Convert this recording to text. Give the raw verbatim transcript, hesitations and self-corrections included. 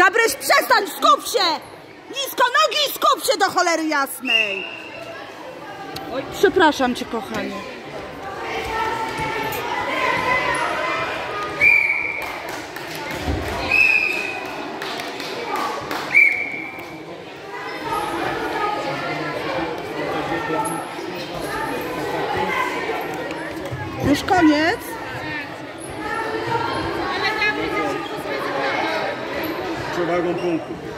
Gabryś, przestań, skup się! Nisko nogi, skup się do cholery jasnej! Oj, przepraszam cię, kochanie. Już koniec? Przewagą punktu.